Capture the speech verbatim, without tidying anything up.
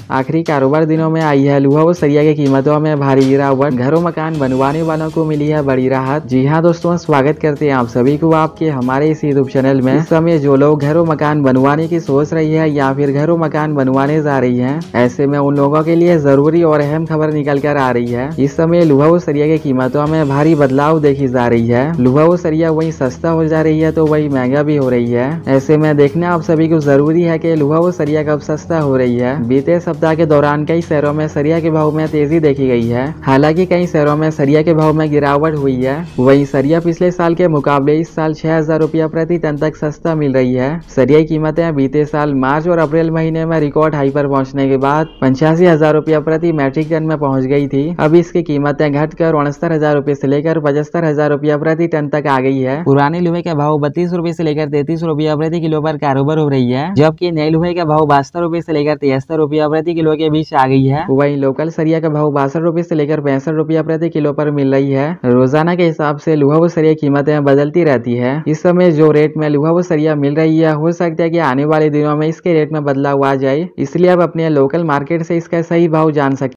आखिरी कारोबार दिनों में आई है लोहा व सरिया की कीमतों में भारी गिरावट। घरों मकान बनवाने वालों को मिली है बड़ी राहत। जी हां दोस्तों, स्वागत करते हैं आप सभी को आपके हमारे इस यूट्यूब चैनल में। इस समय जो लोग घरों मकान बनवाने की सोच रही है या फिर घरों मकान बनवाने जा रही है, ऐसे में उन लोगों के लिए जरूरी और अहम खबर निकल कर आ रही है। इस समय लोहा व सरिया की कीमतों में भारी बदलाव देखी जा रही है। लोहा व सरिया वही सस्ता हो जा रही है तो वही महंगा भी हो रही है। ऐसे में देखना आप सभी को जरूरी है कि लोहा व सरिया कब सस्ता हो रही है। बीते सप्ताह के दौरान कई शहरों में सरिया के भाव में तेजी देखी गई है। हालांकि कई शहरों में सरिया के भाव में गिरावट हुई है। वहीं सरिया पिछले साल के मुकाबले इस साल छह हजार रूपया प्रति टन तक सस्ता मिल रही है। सरिया की कीमतें बीते साल मार्च और अप्रैल महीने में रिकॉर्ड हाई पर पहुंचने के बाद पंचासी हजार रूपया प्रति मैट्रिक टन में पहुंच गई थी। अब इसकी कीमतें घटकर उनहत्तर हजार रूपए से लेकर पचहत्तर हजार रूपया प्रति टन तक आ गई है। पुराने लोहे का भाव बत्तीस रूपए से लेकर तैतीस रूपया प्रति किलो पर कारोबार हो रही है, जबकि नए लोहे का भाव बासठ रूपए से लेकर तिहत्तर रूपया प्रति किलो के बीच आ गई है। वहीं लोकल सरिया का भाव बासठ रूपए से लेकर पैंसठ रूपया प्रति किलो पर मिल रही है। रोजाना के हिसाब से लोहा व सरिया कीमतें बदलती रहती है। इस समय जो रेट में लोहा व सरिया मिल रही है, हो सकता है कि आने वाले दिनों में इसके रेट में बदलाव आ जाए, इसलिए आप अपने लोकल मार्केट से इसका सही भाव जान सकते।